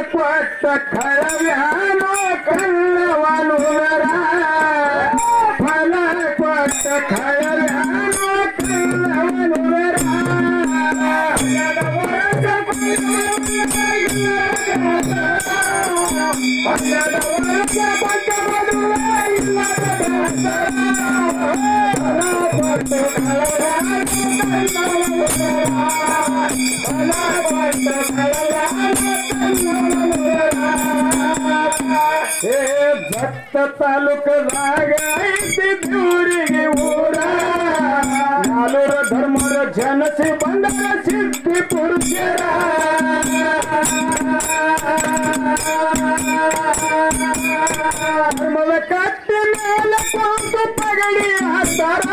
ಕೊಟ್ಟ ಖಳವ್ಯಾನೋ ಕಲ್ಲವನುವರ ಫಲ ಕೊಟ್ಟ ಖಳವ್ಯಾನೋ ಕಲ್ಲವನುವರ ಜತ್ತ ತಾಲೂಕದಾಗ ಐತಿ ದೇವರಿಗೆ ಊರ ನಾಲ್ವರ ಧರ್ಮರ ಜನಸಿ ಬಂದರ ಸಿದ್ಧಿ ಪುರುಷರ ಧರ್ಮದ ಕಟ್ಟಿ ಮೇಲೆ ಕೊಂದು ಪಗಡಿ ಹಾಕ್ತಾರ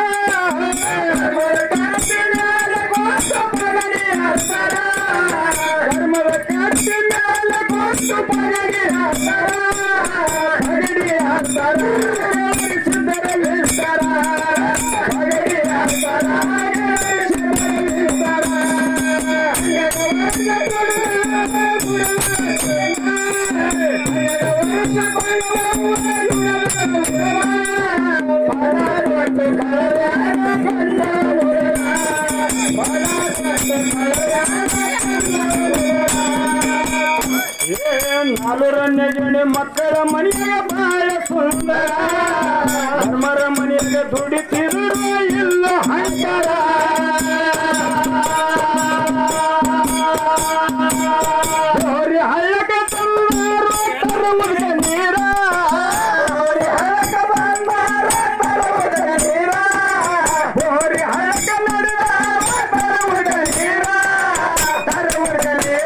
ಧರ್ಮದ ಕಟ್ಟಿ ಮೇಲೆ ಕೊಂದು ಪಗಡಿ ಹಾಕ್ತಾರ ನಾಲ್ವರನ್ನೇ ಜನ ಮಕ್ಕಳ ಮನೆಗೆ ಬಾಳ ಸುಂದರ ಧರ್ಮರ ಮನೆಗೆ ದುಡಿತಿರು ಇಲ್ಲ ಹಂಕರ ಹಳ್ಳಕ ತಂದಾರು ತರುವುದ ನೀರ ಬೋರಿ ಹಳ್ಳಕ ನಡೆದ ತರುವುದ ನೀರ ತರುವುದ ನೀರ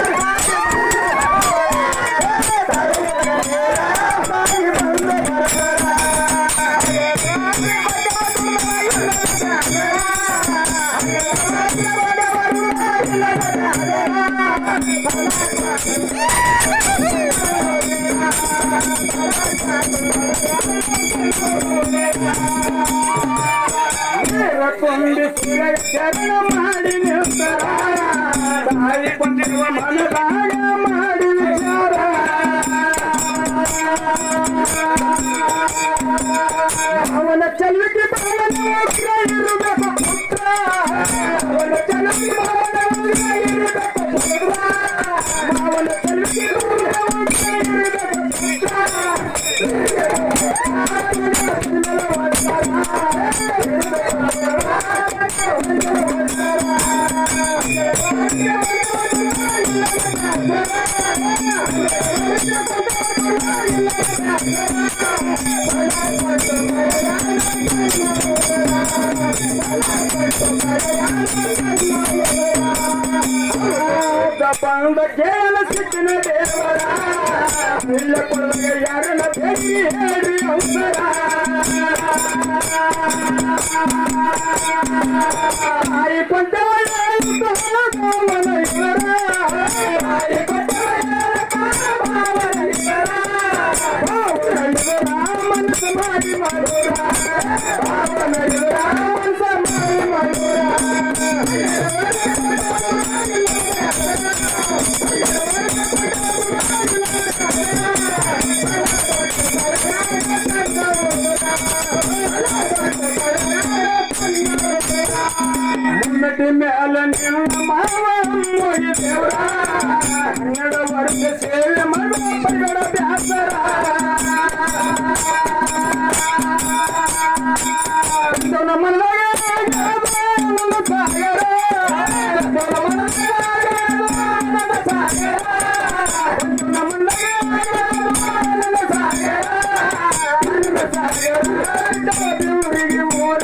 ಶರಣ ಮಾಡಿ ನಿಲ್ತಾರ ತಾಯಿ ಕೊಂದಿರುವ ಮನದಾಗ ಮಾಡಿ ವಿಚಾರ ಅವನ ಚಲುವಿಗೆ ಇರಬೇಕು ಪುತ್ರ ಅವನ ಚಲುವಿಗೆ ಇರಬೇಕು ಪುತ್ರ ಅವನ ಚಲುವಿಗೆ ಇರಬೇಕು ಪುತ್ರ ಬಂದ ಕೇಳ ಸಿಟ್ಟಿನ ದೇವರ ಇಲ್ಲ ಕೊಡಗೆ ಯಾರನ್ನ ಭೇಟಿ ಹೇಳಿ ಅವಸರ ಆಯಿ ಕೊಂಡವನ ಇವರ ಆಯಿ ರಾಮನ ಸಮಾಧಿ ಮಾಡೋರ ರಾಮನ ಸಮಾಧಿ ಮಾಡೋರ ಮುನ್ನಟಿ ಮ್ಯಾಲ ನಿನ್ನ ಮಾವ ಮುಗಿ ದೇವರ ಕನ್ನಡ ವರ್ಗ ಸೇವೆ ಮಾಡುವ ಪಗಡ ಬ್ಯಾಸರ ನಮ್ಮ ಸಾಗರ ದೇವರಿಗೆ ಊರ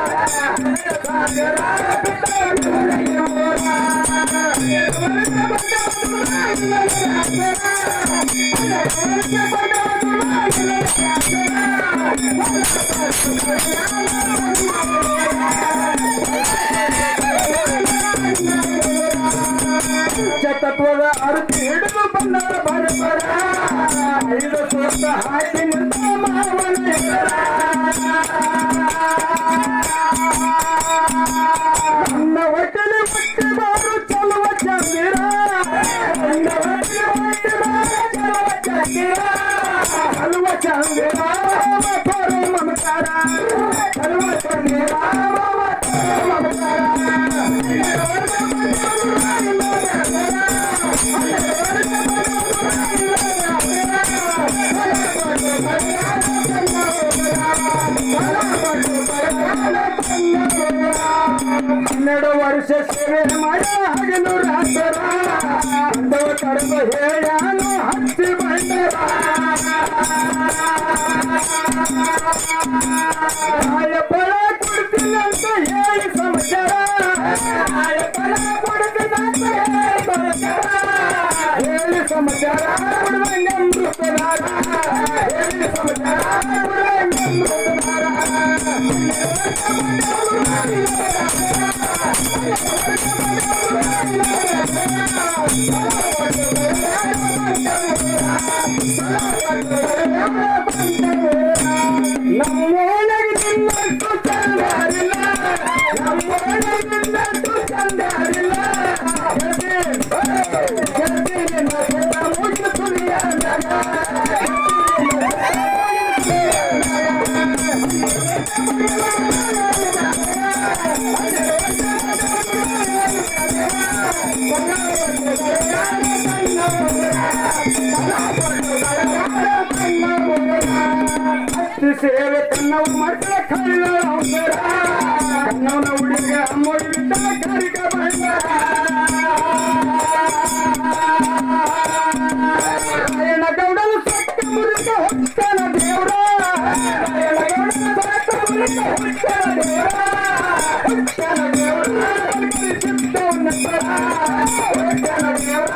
ತತ್ವದ ಅರ್ಥ ಹಿಡಿದು ಬಂದರ ಬರಬರ ಐದು ಸೋತ ಹಾಕಿ ನಿಂತ ಮಾವನ ನನ್ನ ಹೊಟ್ಟೆಲಿ ಹೊಟ್ಟೆ ಬಾರು ಚಲುವ ಚಂದಿರ ನನ್ನ ಹೊಟ್ಟೆ ಬಾರು ಹತ್ತಿರ ಹಲವ ಚಂದಿರ ತೋರು ಮಮಕಾರ ಹಲವ ಚಂದಿರ ಮಮಕಾರ ಹನ್ನೆರಡು ವರ್ಷ ಸೇವೆ ಮಾಡ ಹಗಲು ರಾತ್ತರ ಅಂದವ ಕರೆದು ಹೇಳಾನು ಹಚ್ಚಿ ಬಂದರ ಫಲ ಕೊಡ್ತೀನಂತ ಹೇಳಿ ಸಮಾಚಾರ ಫಲ ಕೊಡ್ತೀನಂತ ಹೇಳಿ ಸಮಾಚಾರ ಕೊಡುವಂಗಮೃತನಾರ ಹೇಳಿ ಸಮಾಚಾರ ಕೊಡುವಂಗಮೃತನಾರ ನಮ್ಮೊಳಗೆ ನಿನ್ನಷ್ಟು ಚಂದಾರಿಲ್ಲ ನಮ್ಮೊಳಗಿನ್ನಷ್ಟು ಚಂದಾರಿಲ್ಲ ಜಲ್ದಿ ನಿನ್ನ ಮುಚ್ಚು ಸುರಿಯ ಅತ್ತಿ ಸೇವೆ ಕನ್ನವ ಮಕ್ಕಳ ಕಳ್ಳ ಅವಸರ ಕನ್ನವನ ಹುಡುಗ ಮುಡಿದ ಕರಿಗ ಬಂದ ರಾಯಣಗೌಡನು ಸಕ್ಕ ಮುರಿದ ಹೊತ್ತನ ದೇವ್ರ ರಾಯಣಗೌಡನು ಸಕ್ಕ ಮುರಿದ ಹೊತ್ತನ ದೇವ್ರ ಹೊತ್ತನ ದೇವ್ರ ಸಿದ್ದವನ ಹೊತ್ತನ ದೇವ್ರ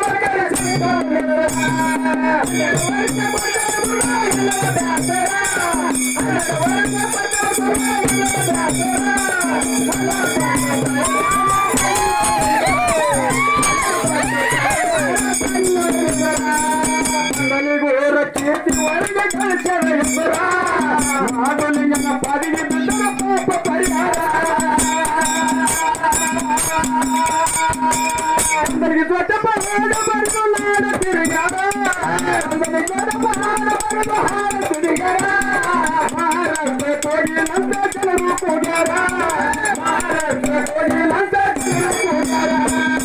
ಗೋರ ಕೀರ್ತಿ ಒಳಗೆ ಕಳಿಸದ ಹೆಸರ ಮಾದಲಿಂಗನ ಪಾದಿಗೆ ಬಿದ್ದರ ಪಾಪ ಪರಿಹಾರ అందరికి దొడ్డ పహాడ బరుగు నాడ తిరిగారా అందరికి దొడ్డ పహాడ బరుగు హాడ తిరిగారా మహారాష్ట్ర కోగిలంత జనరు పోగారా మహారాష్ట్ర కోగిలంత జనరు పోగారా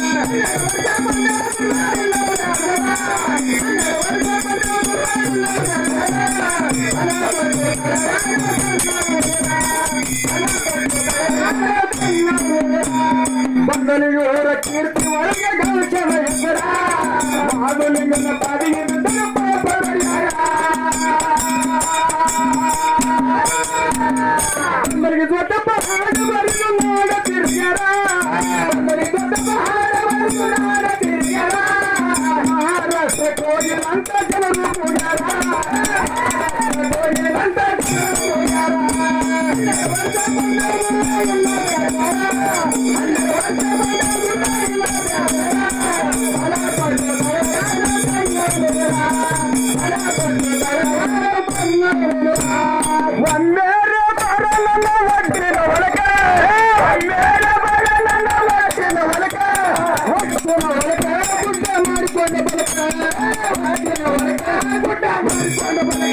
ಬಂದನಿಗೋರ ಕೀರ್ತಿ ಒಳಗೆ ಗಳಿಸದ ಹೆಸರ ಮಾದಲಿಂಗನ ಪಾದಿಗೆ ಬಿದ್ದರ ಪಾಪ ಪರಿಹಾರ అందరికి దొడ్ಡ పహాడ బరుగు నాడ తిరిగారా అందరికి దొడ్డ పహాడ బరుగు నాడ తిరిగారా మహారాష్ట్ర కోగిలంత జనరు పోగారా కోగిలంత జనరు పోగారా ಒಮ್ಮೆರ ಬರಲನ್ನ ಒಟ್ಟಿನ ಒಳಗ ಒಮ್ಮೆರ ಬರಲನ್ನ ಒಟ್ಟಿನ ಒಳಗ ಒಟ್ಟಿನ ಒಳಗ ಗುಡ್ಡ ಮಾಡಿಕೊಂಡ ಬಲಕ ಒಟ್ಟಿನ ಒಳಗ ಗುಡ್ಡ ಮಾಡಿಕೊಂಡ ಬಲಕ